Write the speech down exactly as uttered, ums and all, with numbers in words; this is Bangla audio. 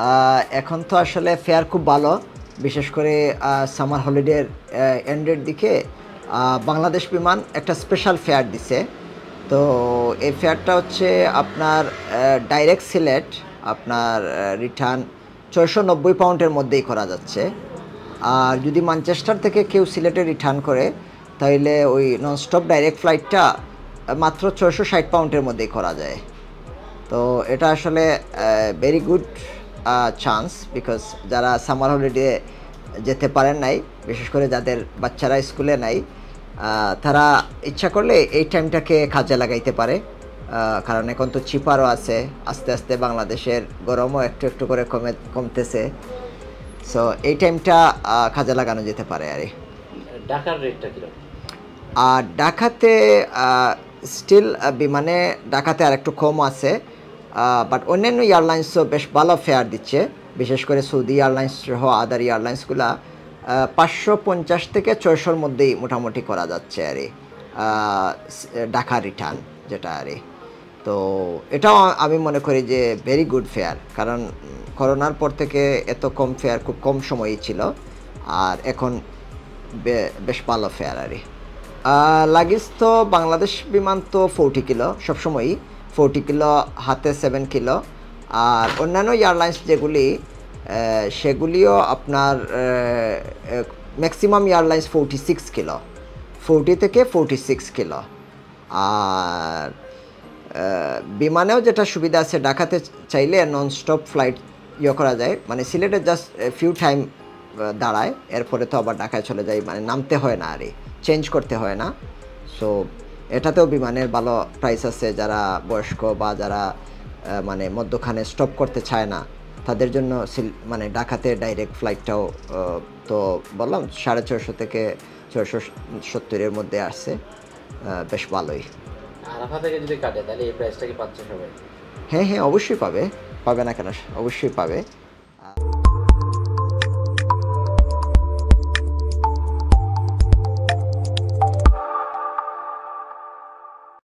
এখন তো আসলে ফেয়ার খুব ভালো, বিশেষ করে সামার হলিডের এন্ডের দিকে বাংলাদেশ বিমান একটা স্পেশাল ফেয়ার দিছে। তো এই ফেয়ারটা হচ্ছে আপনার ডাইরেক্ট সিলেট আপনার রিটার্ন ছয়শো নব্বই পাউন্ডের মধ্যেই করা যাচ্ছে। আর যদি ম্যানচেস্টার থেকে কেউ সিলেটে রিটার্ন করে তাহলে ওই ননস্টপ ডাইরেক্ট ফ্লাইটটা মাত্র ছয়শো ষাট পাউন্ডের মধ্যেই করা যায়। তো এটা আসলে ভেরি গুড চান্স, বিকজ যারা সামার হলিডে যেতে পারেন নাই, বিশেষ করে যাদের বাচ্চারা স্কুলে নাই, তারা ইচ্ছা করলে এই টাইমটাকে কাজে লাগাইতে পারে। কারণ এখন তো চিপারও আছে, আস্তে আস্তে বাংলাদেশের গরমও একটু একটু করে কমে কমতেছে। সো এই টাইমটা কাজে লাগানো যেতে পারে। আর ঢাকার রেটটা কীরকম? আর ঢাকাতে স্টিল বিমানে ঢাকাতে আর একটু কম আছে, বাট অন্যান্য এয়ারলাইন্সও বেশ ভালো ফেয়ার দিচ্ছে, বিশেষ করে সৌদি এয়ারলাইন্স সহ আদার এয়ারলাইন্সগুলা পাঁচশো পঞ্চাশ থেকে ছয়শোর মধ্যেই মোটামুটি করা যাচ্ছে আর ঢাকা রিটার্ন যেটা আর। তো এটাও আমি মনে করি যে ভেরি গুড ফেয়ার, কারণ করোনার পর থেকে এত কম ফেয়ার খুব কম সময়ই ছিল, আর এখন বেশ ভালো ফেয়ার আর। লাগেজ তো বাংলাদেশ বিমান তো ফোরটি কিলো সবসময়ই, ফোরটি কিলো হাতে সেভেন কিলো। আর অন্যান্য এয়ারলাইন্স যেগুলি সেগুলিও আপনার maximum airlines forty six kilo, forty থেকে ফোরটি সিক্স কিলো। আর বিমানেও যেটা সুবিধা আছে, ঢাকাতে চাইলে নন স্টপ ফ্লাইট ইয়ে করা যায়, মানে সিলেটে জাস্ট ফিউ টাইম দাঁড়ায়, এরপরে তো আবার ঢাকায় চলে যায়, মানে নামতে হয় না আর চেঞ্জ করতে হয় না। সো এটাতেও বিমানের ভালো প্রাইস আছে। যারা বয়স্ক বা যারা মানে মধ্যখানে স্টপ করতে চায় না তাদের জন্য মানে ঢাকাতে ডাইরেক্ট ফ্লাইটটাও তো বললাম সাড়ে ছয়শো থেকে ছয়শো সত্তরের মধ্যে আসছে, বেশ ভালোই। আরাফা থেকে যদি কাটে তাহলে এই প্রাইসটা কি পাচ্ছে সবাই? হ্যাঁ হ্যাঁ অবশ্যই পাবে, পাবে না কেন, অবশ্যই পাবে।